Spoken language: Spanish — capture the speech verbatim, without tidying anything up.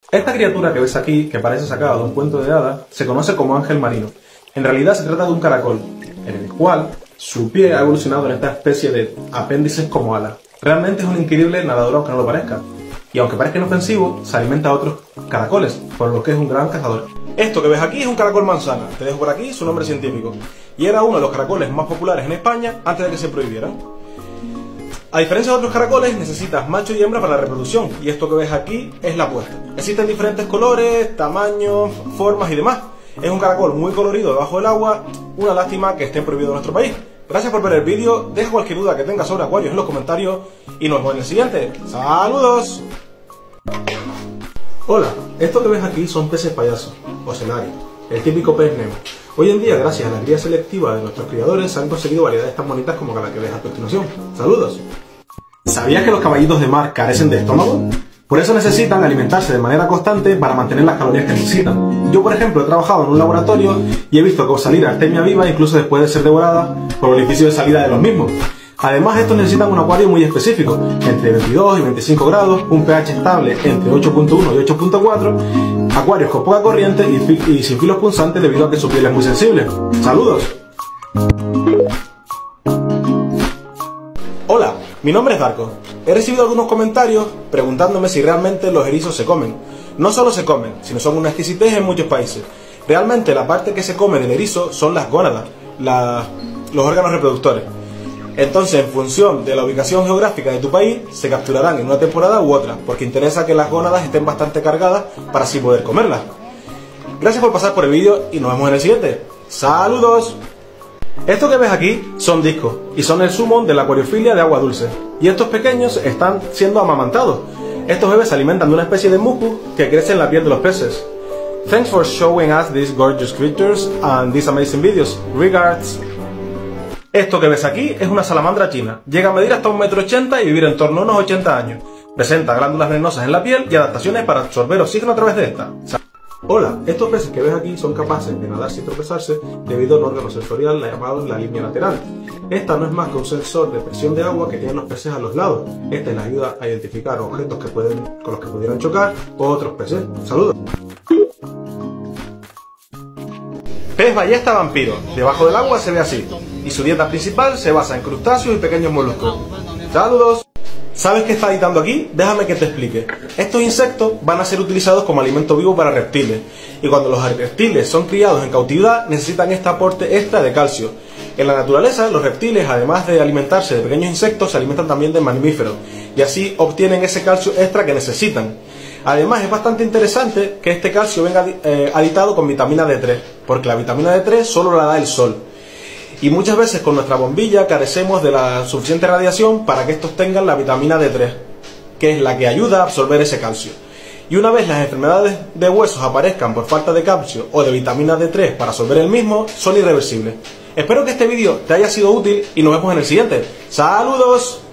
Esta criatura que ves aquí, que parece sacada de un cuento de hadas, se conoce como ángel marino. En realidad se trata de un caracol, en el cual su pie ha evolucionado en esta especie de apéndices como alas. Realmente es un increíble nadador aunque no lo parezca. Y aunque parezca inofensivo, se alimenta a otros caracoles, por lo que es un gran cazador. Esto que ves aquí es un caracol manzana. Te dejo por aquí su nombre científico. Y era uno de los caracoles más populares en España antes de que se prohibieran. A diferencia de otros caracoles, necesitas macho y hembra para la reproducción, y esto que ves aquí es la puesta. Existen diferentes colores, tamaños, formas y demás. Es un caracol muy colorido debajo del agua, una lástima que esté prohibido en nuestro país. Gracias por ver el vídeo, deja cualquier duda que tengas sobre acuarios en los comentarios y nos vemos en el siguiente. ¡Saludos! Hola, esto que ves aquí son peces payasos, o cenarios, el típico pez Nemo. Hoy en día, gracias a la cría selectiva de nuestros criadores, se han conseguido variedades tan bonitas como la que ves a continuación. ¡Saludos! ¿Sabías que los caballitos de mar carecen de estómago? Por eso necesitan alimentarse de manera constante para mantener las calorías que necesitan. Yo, por ejemplo, he trabajado en un laboratorio y he visto cómo salir artemia viva incluso después de ser devorada por el orificio de salida de los mismos. Además, estos necesitan un acuario muy específico, entre veintidós y veinticinco grados, un pH estable entre ocho punto uno y ocho punto cuatro, acuarios con poca corriente y, y sin filos punzantes debido a que su piel es muy sensible. ¡Saludos! Hola, mi nombre es Darko. He recibido algunos comentarios preguntándome si realmente los erizos se comen. No solo se comen, sino son una exquisitez en muchos países. Realmente la parte que se come del erizo son las gónadas, la, los órganos reproductores. Entonces, en función de la ubicación geográfica de tu país, se capturarán en una temporada u otra, porque interesa que las gónadas estén bastante cargadas para así poder comerlas. Gracias por pasar por el vídeo y nos vemos en el siguiente. ¡Saludos! Estos que ves aquí son discos y son el sumum de la acuariofilia de agua dulce. Y estos pequeños están siendo amamantados. Estos bebés se alimentan de una especie de mucus que crece en la piel de los peces. Thanks for showing us these gorgeous creatures and these amazing videos. Regards. Esto que ves aquí es una salamandra china. Llega a medir hasta un metro ochenta y vivir en torno a unos ochenta años. Presenta glándulas venenosas en la piel y adaptaciones para absorber oxígeno a través de esta. Hola, estos peces que ves aquí son capaces de nadar sin tropezarse debido a un órgano sensorial llamado la línea lateral. Esta no es más que un sensor de presión de agua que tienen los peces a los lados. Este les ayuda a identificar objetos que pueden, con los que pudieran chocar o otros peces. ¡Saludos! Pez ballesta vampiro. Debajo del agua se ve así. Y su dieta principal se basa en crustáceos y pequeños moluscos. ¡Saludos! ¿Sabes qué está editando aquí? Déjame que te explique. Estos insectos van a ser utilizados como alimento vivo para reptiles, y cuando los reptiles son criados en cautividad necesitan este aporte extra de calcio. En la naturaleza, los reptiles, además de alimentarse de pequeños insectos, se alimentan también de mamíferos, y así obtienen ese calcio extra que necesitan. Además, es bastante interesante que este calcio venga eh, aditado con vitamina D tres, porque la vitamina D tres solo la da el sol. Y muchas veces con nuestra bombilla carecemos de la suficiente radiación para que estos tengan la vitamina D tres, que es la que ayuda a absorber ese calcio. Y una vez las enfermedades de huesos aparezcan por falta de calcio o de vitamina D tres para absorber el mismo, son irreversibles. Espero que este vídeo te haya sido útil y nos vemos en el siguiente. ¡Saludos!